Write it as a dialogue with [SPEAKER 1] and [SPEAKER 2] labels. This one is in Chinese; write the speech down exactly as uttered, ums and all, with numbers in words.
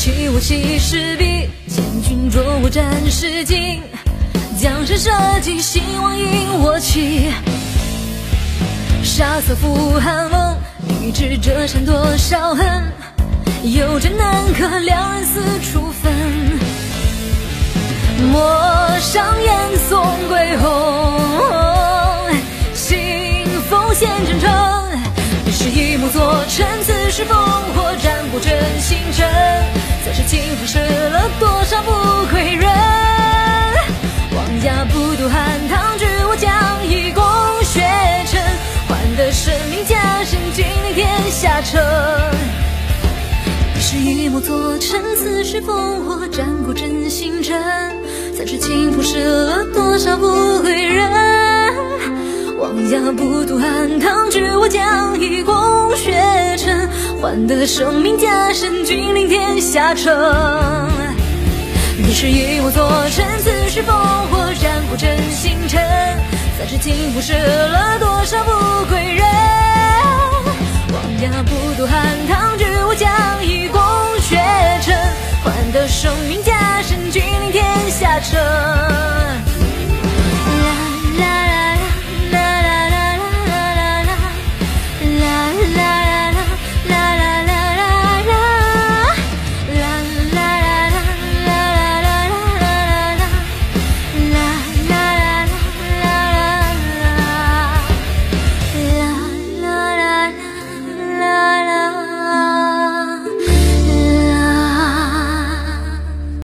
[SPEAKER 1] 弃我欺师笔，千军着我战士劲，江山社稷，兴亡引我起。杀色赴寒梦，一指这山多少恨，有真难可，两人死处分。陌上烟送归鸿，信奉献真诚。你是一幕作尘，此时烽火战过真星辰。再是清风失了多少不归人，王家不渡汉唐，举我将以功雪尘，换得生命加身，君临天下城。你是一幕作尘，此时烽火战过真星辰。再是清风失了多少不归人，王家不渡汉唐，举我将以功雪尘，换得生命加身，君临天下城。你是一幕作尘，此时烽火战过真星辰。再是清风失了多少不归人，